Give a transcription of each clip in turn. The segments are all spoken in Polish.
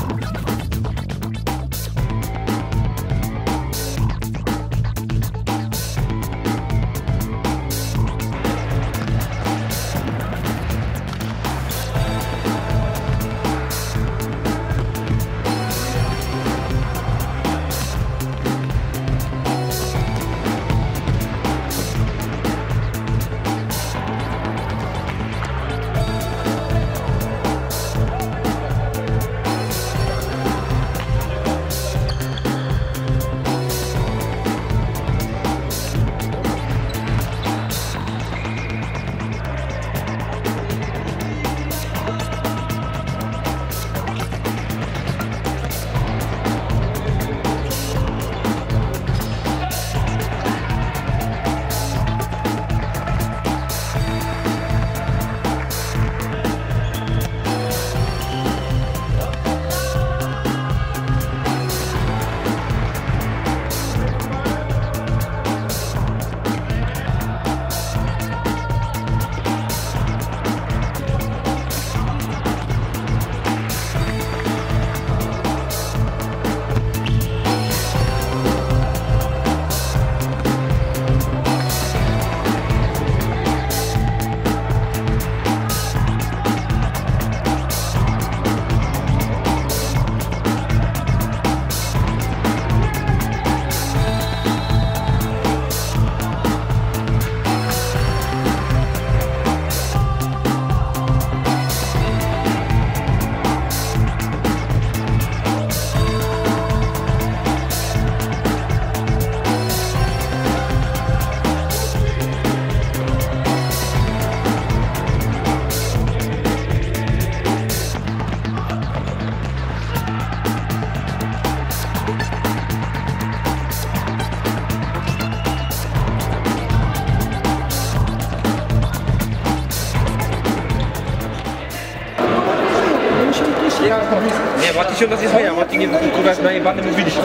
Nie, Mati się od nas nie zmienia, Mati nie kurwa jest najebany, mówiliśmy.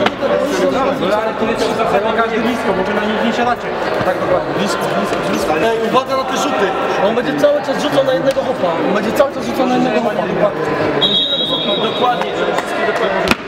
No ale tu jest zamykanie blisko, bo wy na nich nie siadacie. Tak dokładnie, blisko. Ej, uwaga na te rzuty! On będzie cały czas rzucał na jednego hopa. On będzie cały czas rzucał na jednego hopa. Dokładnie, żeby wszystkie dokładnie.